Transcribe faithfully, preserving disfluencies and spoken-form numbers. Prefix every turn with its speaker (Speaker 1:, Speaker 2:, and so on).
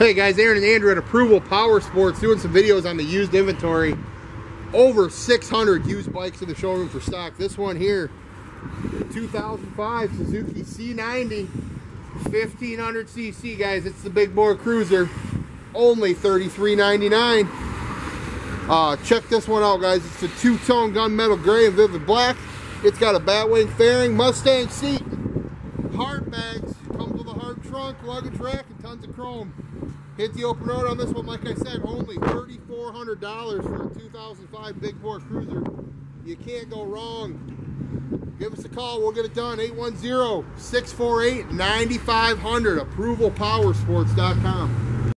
Speaker 1: Hey guys, Aaron and Andrew at Approval Power Sports doing some videos on the used inventory. Over six hundred used bikes in the showroom for stock. This one here, two thousand five Suzuki C ninety, fifteen hundred c c, guys. It's the big bore cruiser, only thirty-three ninety-nine. Uh, check this one out, guys. It's a two-tone gunmetal gray and vivid black. It's got a batwing fairing, Mustang seat, hard bags, comes with a hard trunk, luggage rack, and tons of chrome. Hit the open road on this one, like I said, only thirty-four hundred dollars for a two thousand five big bore cruiser. You can't go wrong. Give us a call, we'll get it done. eight one zero, six four eight, nine five zero zero, approval power sports dot com.